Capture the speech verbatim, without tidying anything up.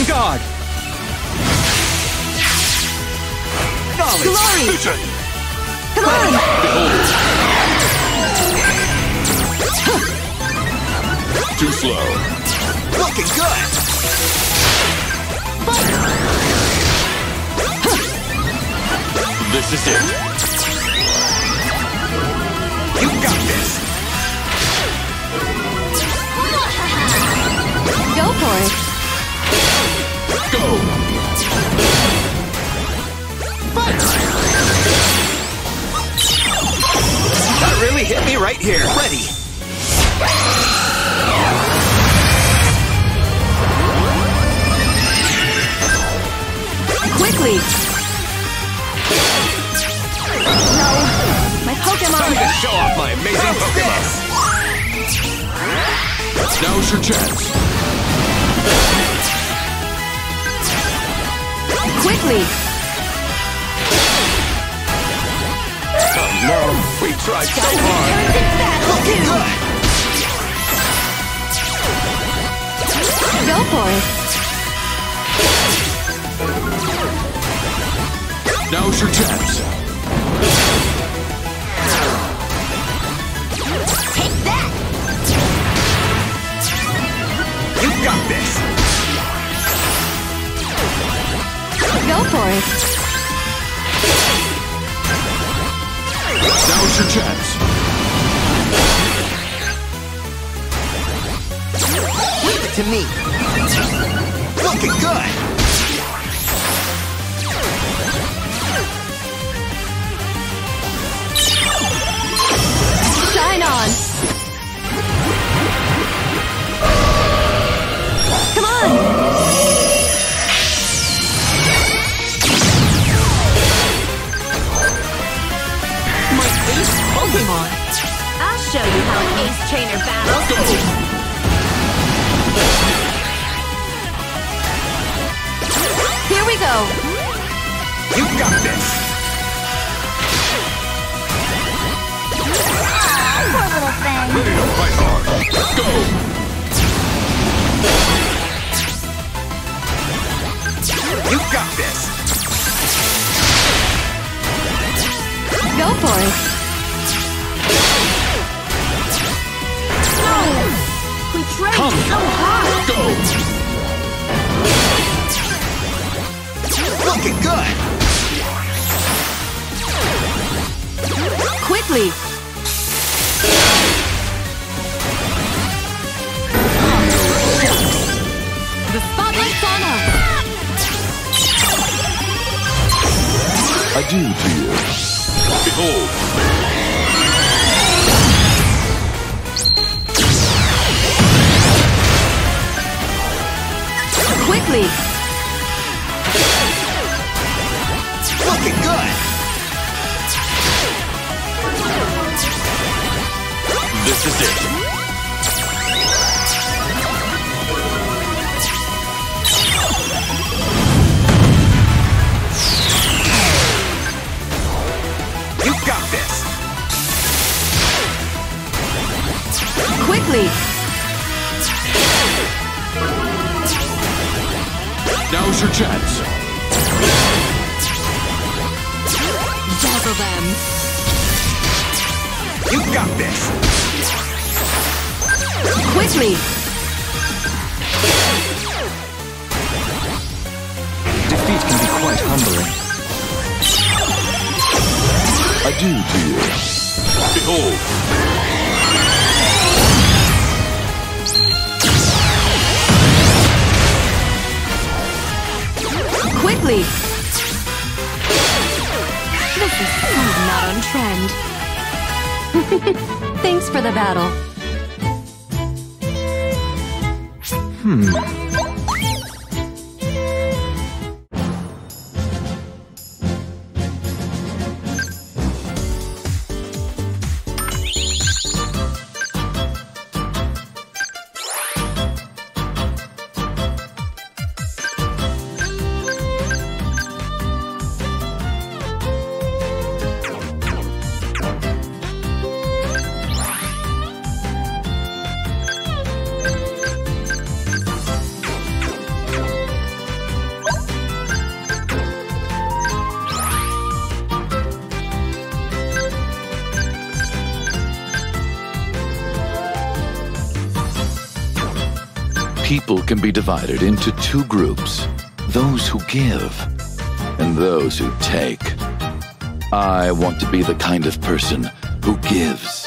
guard! Knowledge! Glory! Vision! Come on! Behold! Too slow. Looking good! This is it. You got this! Go for it! Go! That really hit me right here. Ready! Quickly! No! My Pokemon! Time to show off my amazing Pokemon! Now's your chance. Quickly! Oh no! We tried so hard! Looking good! Go for it! Now's your chance. Take that! You got this! Go for it! Now's your chance. Leave it to me! Looking good! Shine on! Come on! My ace Pokemon! I'll show you how an ace trainer battles. Go! Here we go! You got this! Poor little thing. Ready to fight hard. Go! You got this! Go for it! No! We trained Come. so hard! Go! Looking good! Quickly! The spotlight's on us! Adieu to you. Behold. Quickly! Looking good! This is it. You got this! Quickly! Now's your chance. Dazzle them! You got this! Quickly! Defeat can be quite humbling. Adieu to you. Behold. Quickly! This is so not on trend. Thanks for the battle. Hmm. People can be divided into two groups, those who give and those who take. I want to be the kind of person who gives.